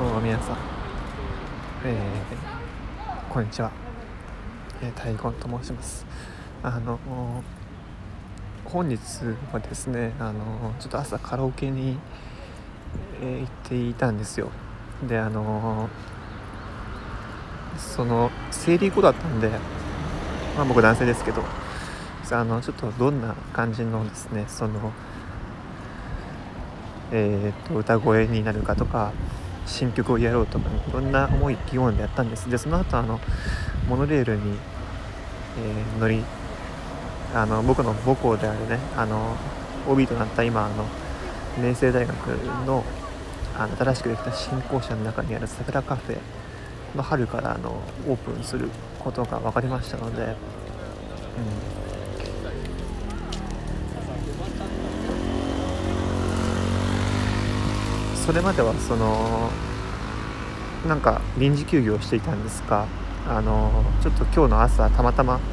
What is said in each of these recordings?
皆さん、こんにちは、タイゴンと申します。本日はですね、ちょっと朝カラオケに、行っていたんですよ。で、その生理後だったんで、僕男性ですけど、ちょっとどんな感じのですね、歌声になるかとか、新曲をやろうとか、いろんな思い意気込んでやったんです。でその後モノレールに、乗り、僕の母校であるね、OB となった今明星大学の新しくできた新校舎の中にある桜カフェの春からオープンすることが分かりましたので、それまではなんか臨時休業していたんですが、ちょっと今日の朝たまたま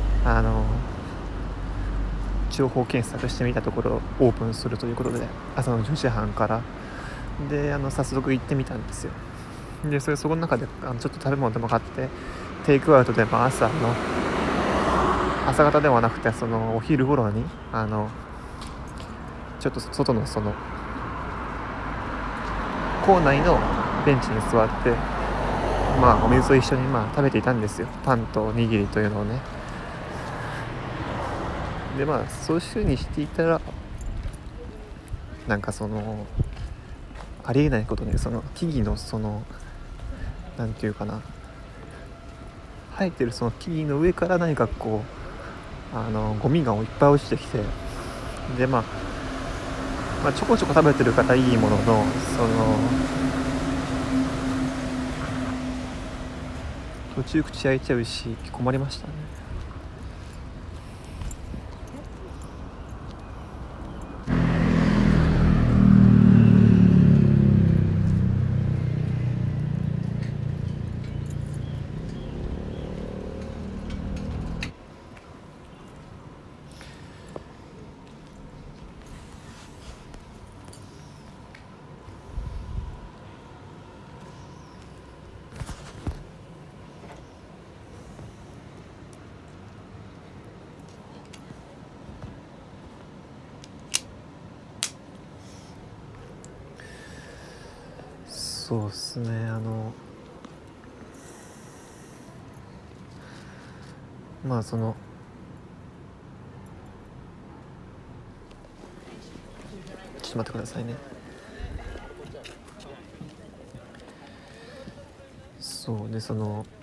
情報検索してみたところオープンするということで、朝の10時半からで早速行ってみたんですよ。でそこの中でちょっと食べ物でも買って、テイクアウトでも朝方ではなくてお昼頃にちょっと外の校内のベンチに座って、お水と一緒に食べていたんですよ。パンとおにぎりというのをね。でそういう風にしていたら、なんかありえないことに木々のなんていうかな、生えてる木々の上から何かゴミがいっぱい落ちてきて、でちょこちょこ食べてる方いいものの途中口開いちゃうし困りましたね。そうですね、ちょっと待ってくださいね。そうで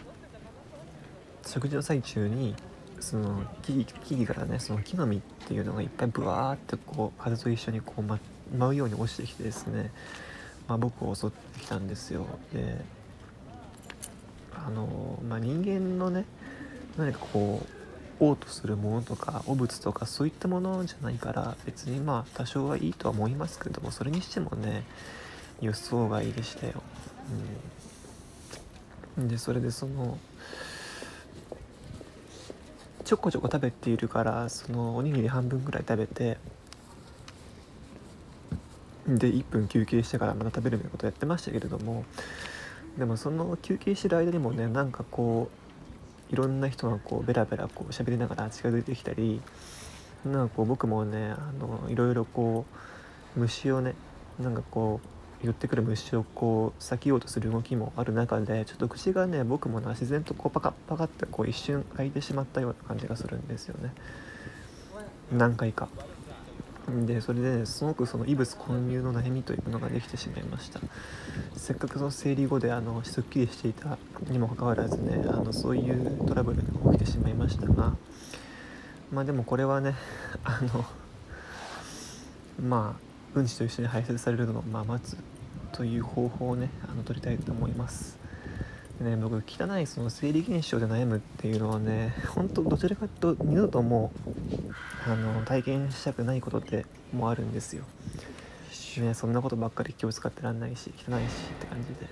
食事の最中に木々からね、木の実っていうのがいっぱいブワーって風と一緒に舞うように落ちてきてですね、僕を襲ってきたんですよ。で人間のね、何か嘔吐するものとか汚物とかそういったものじゃないから、別に多少はいいとは思いますけれども、それにしてもね、予想外でしたよ。でそれでちょこちょこ食べているから、おにぎり半分ぐらい食べて、で1分休憩してからまた食べるみたいなことやってましたけれども、でもその休憩してる間にもね、なんかいろんな人がベラベラ喋りながら近づいてきたり、なんか僕もねいろいろ虫をね、なんか寄ってくる虫を避けようとする動きもある中で、ちょっと口がね、僕も自然とパカッパカって一瞬開いてしまったような感じがするんですよね、何回か。でそれで、ね、すごく異物混入の悩みというものができてしまいました。せっかく生理後ですっきりしていたにもかかわらずね、そういうトラブルが起きてしまいましたが、でもこれはねうんちと一緒に排泄されるのを待つという方法をね取りたいと思います。でね、僕汚い生理現象で悩むっていうのはね、本当どちらかというと二度ともう体験したくないことでもあるんですよね。そんなことばっかり気を使ってらんないし、汚いしって感じで、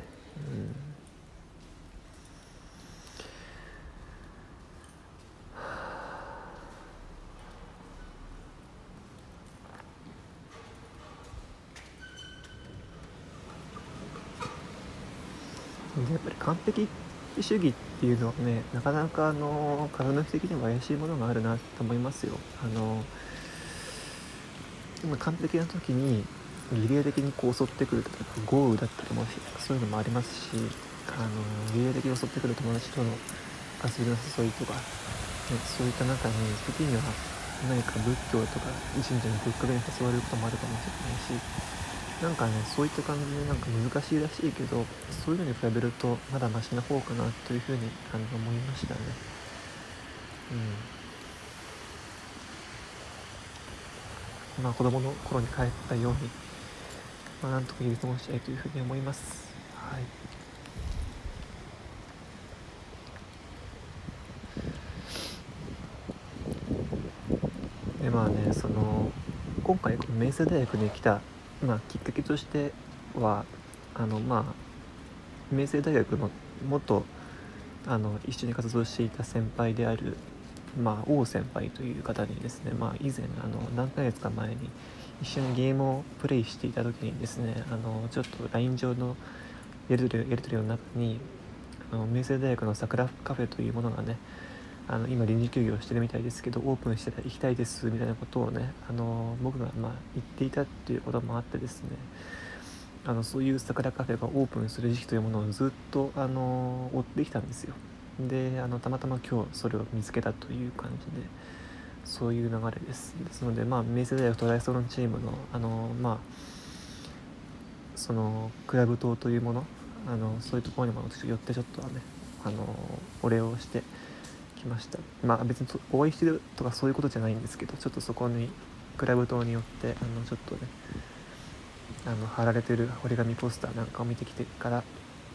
でやっぱり完璧主義っていうのはね、なかなか体の的にも怪しいものがあるなと思いますよ。今完璧な時に儀礼的にこう襲ってくる、例えば豪雨だったりもそういうのもありますし、儀礼的に襲ってくる友達との遊びの誘いとか、ね、そういった中に時には何か仏教とか神社にぶっかけに誘われることもあるかもしれないし、なんかね、そういった感じでなんか難しいらしいけど、そういうのに比べるとまだマシな方かなというふうに思いましたね。まあ子供の頃に帰ったように、なんとかやり過ごしたいというふうに思います。はい。でね、今回この明星大学に来た、きっかけとしては明星大学の元一緒に活動していた先輩である、王先輩という方にですね、以前何ヶ月か前に一緒にゲームをプレイしていた時にですね、ちょっと LINE 上のやり取りの中に明星大学の桜カフェというものがね、今臨時休業してるみたいですけど、オープンして行きたいですみたいなことをね、僕が言っていたっていうこともあってですね、そういう桜カフェがオープンする時期というものをずっと追ってきたんですよ。でたまたま今日それを見つけたという感じで、そういう流れです。ですので明星大学トライアスロンチームのそのクラブ棟というもの、そういうところにも私寄ってちょっとはねお礼をしてきました。別にお会いしてるとかそういうことじゃないんですけど、ちょっとそこにクラブ棟によってちょっとね貼られてる折り紙ポスターなんかを見てきてから、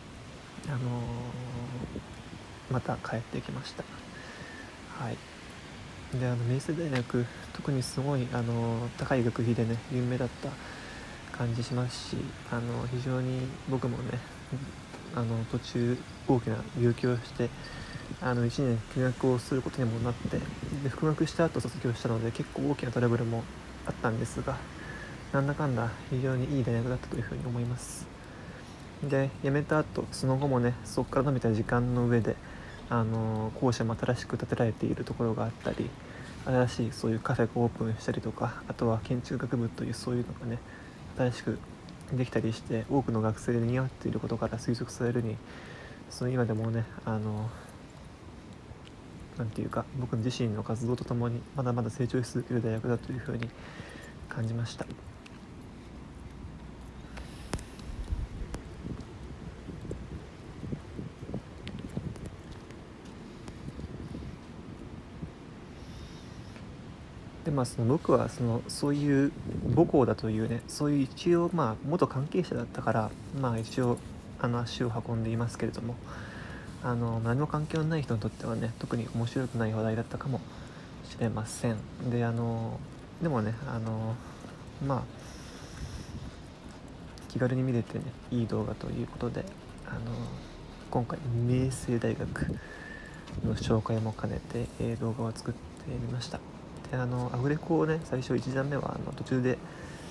また帰ってきました。はい。で明星大学、特にすごい高い学費でね有名だった感じしますし、非常に僕もね途中大きな病気をして1年休学をすることにもなって、で復学した後卒業したので結構大きなトラブルもあったんですが、なんだかんだ非常にいい大学だったというふうに思います。で辞めた後その後もね、そこから伸びた時間の上で校舎も新しく建てられているところがあったり、新しいそういうカフェがオープンしたりとか、あとは建築学部というそういうのがね新しくできたりして、多くの学生で賑わっていることから推測されるに、その今でもねなんていうか、僕自身の活動とともにまだまだ成長し続ける大学だというふうに感じました。で僕はそういう母校だというね、そういう一応元関係者だったから、一応足を運んでいますけれども、何も関係のない人にとってはね、特に面白くない話題だったかもしれません。ででもね気軽に見れてねいい動画ということで、今回明星大学の紹介も兼ねて、動画を作ってみました。でアフレコをね、最初1段目は途中で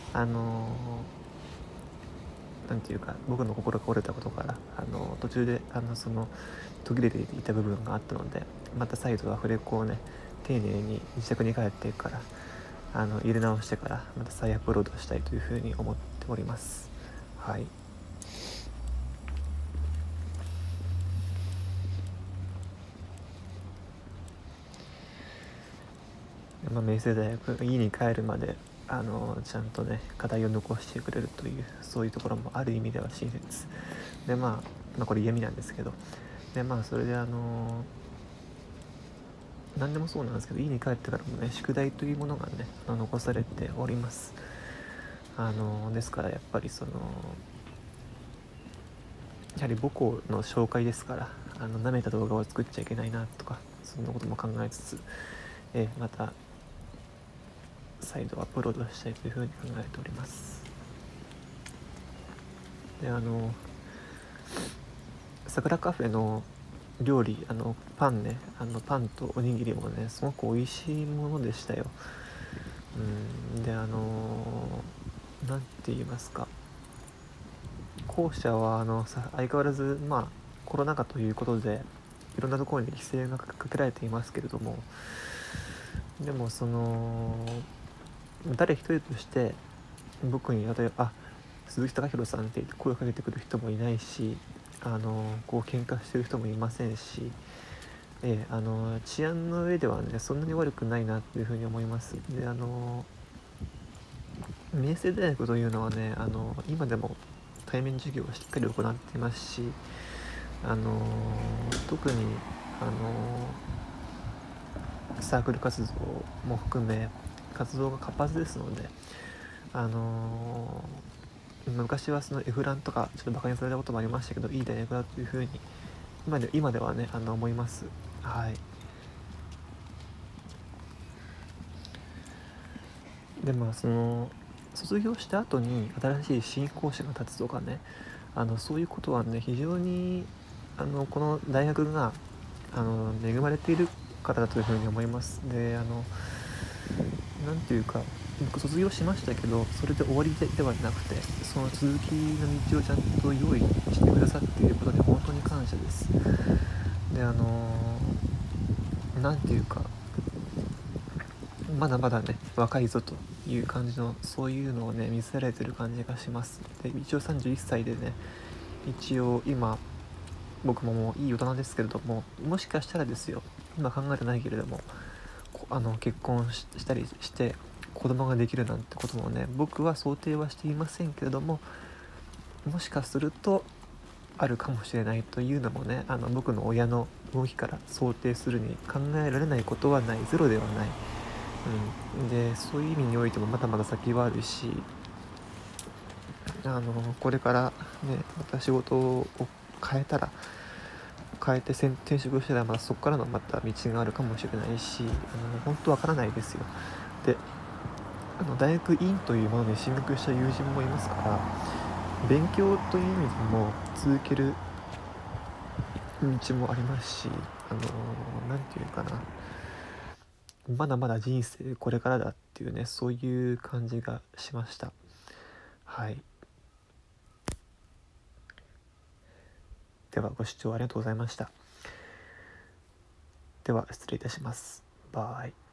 なんていうか、僕の心が折れたことから途中で途切れていた部分があったので、また再度アフレコをね丁寧に自宅に帰ってから入れ直してからまた再アップロードしたいというふうに思っております。はい。明星大学が家に帰るまでちゃんとね課題を残してくれるという、そういうところもある意味では親切で、これ嫌味なんですけど、でそれで何でもそうなんですけど、家に帰ってからもね宿題というものがね残されております。ですからやっぱりやはり母校の紹介ですから、舐めた動画を作っちゃいけないなとか、そんなことも考えつつ、また再度アップロードしたいというふうに考えております。で桜カフェの料理、パンね、パンとおにぎりもねすごく美味しいものでしたよ。でなんて言いますか、校舎は相変わらずコロナ禍ということでいろんなところに規制がかけられていますけれども、でもその誰一人として僕に例えば鈴木貴弘さんって声をかけてくる人もいないし、こう喧嘩してる人もいませんし、治安の上ではねそんなに悪くないなっていうふうに思います。で明星大学というのはね今でも対面授業をしっかり行っていますし、特にサークル活動も含め活動が活発ですので、昔はそのエフランとかちょっとバカにされたこともありましたけど、いい大学だというふうに今ではね思います。はい。でその卒業した後に新しい新講師が立つとかね、そういうことはね非常にこの大学が恵まれている方だというふうに思います。でなんていうか、僕卒業しましたけどそれで終わりではなくて、その続きの道をちゃんと用意してくださっていることで本当に感謝です。でなんていうか、まだまだね若いぞという感じの、そういうのをね見せられてる感じがします。で一応31歳でね、一応今僕ももういい大人ですけれども、もしかしたらですよ、今考えてないけれども結婚したりして子供ができるなんてこともね僕は想定はしていませんけれども、もしかするとあるかもしれないというのもね、僕の親の動きから想定するに考えられないことはない、ゼロではない、でそういう意味においてもまだまだ先はあるし、これからねまた仕事を変えて転職したらまたそこからのまた道があるかもしれないし、本当わからないですよ。で大学院というものに進学した友人もいますから、勉強という意味でも続ける道もありますし、なんていうかな、まだまだ人生これからだっていうね、そういう感じがしました。はい。ではご視聴ありがとうございました。では失礼いたします。バイ。